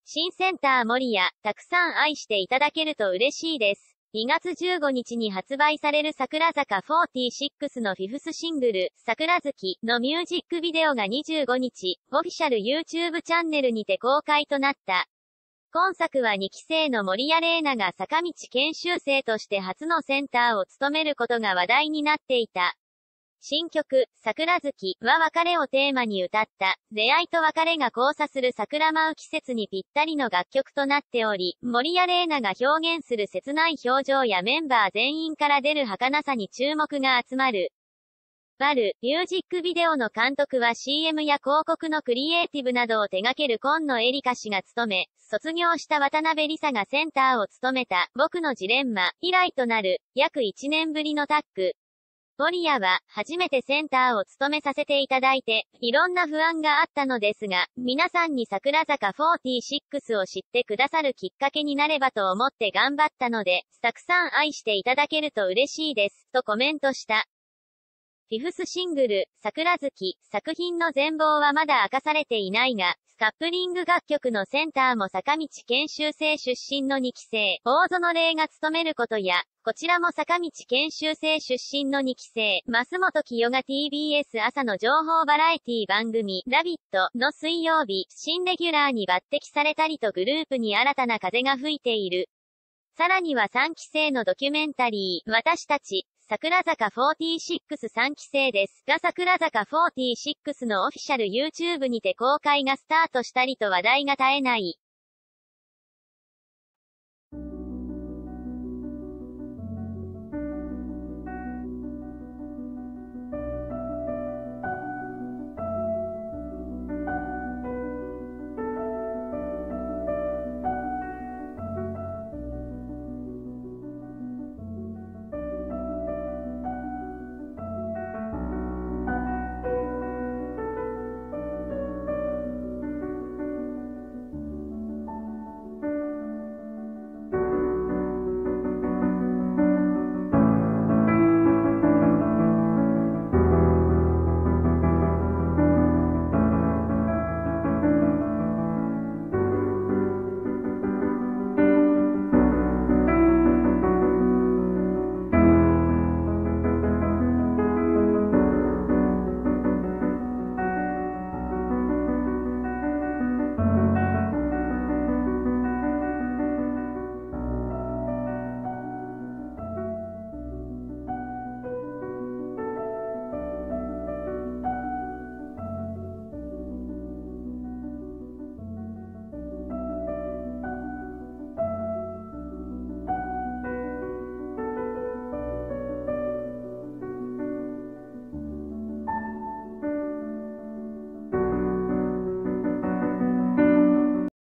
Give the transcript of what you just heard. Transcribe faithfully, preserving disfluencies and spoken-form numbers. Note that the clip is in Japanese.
新センター守谷、たくさん愛していただけると嬉しいです。にがつじゅうごにちに発売される桜坂フォーティーシックスのフィフスシングル、桜月のミュージックビデオがにじゅうごにち、オフィシャル YouTube チャンネルにて公開となった。今作はにき生の守谷麗奈が坂道研修生として初のセンターを務めることが話題になっていた。新曲、桜月は別れをテーマに歌った、出会いと別れが交差する桜舞う季節にぴったりの楽曲となっており、守谷麗奈が表現する切ない表情やメンバー全員から出る儚さに注目が集まる。バル、ミュージックビデオの監督は シーエム や広告のクリエイティブなどを手掛ける今野エリカ氏が務め、卒業した渡辺理沙がセンターを務めた、僕のジレンマ、以来となる、約いちねんぶりのタッグ。守谷は、初めてセンターを務めさせていただいて、いろんな不安があったのですが、皆さんに桜坂フォーティーシックスを知ってくださるきっかけになればと思って頑張ったので、たくさん愛していただけると嬉しいです、とコメントした。フィフスシングル、桜月、作品の全貌はまだ明かされていないが、カップリング楽曲のセンターも坂道研修生出身のにき生、大園玲が務めることや、こちらも坂道研修生出身のにき生、増本清が ティービーエス 朝の情報バラエティ番組、ラビットの水曜日、新レギュラーに抜擢されたりとグループに新たな風が吹いている。さらにはさんき生のドキュメンタリー、私たち、桜坂フォーティーシックスさんき生ですが桜坂フォーティーシックスのオフィシャル YouTube にて公開がスタートしたりと話題が絶えない。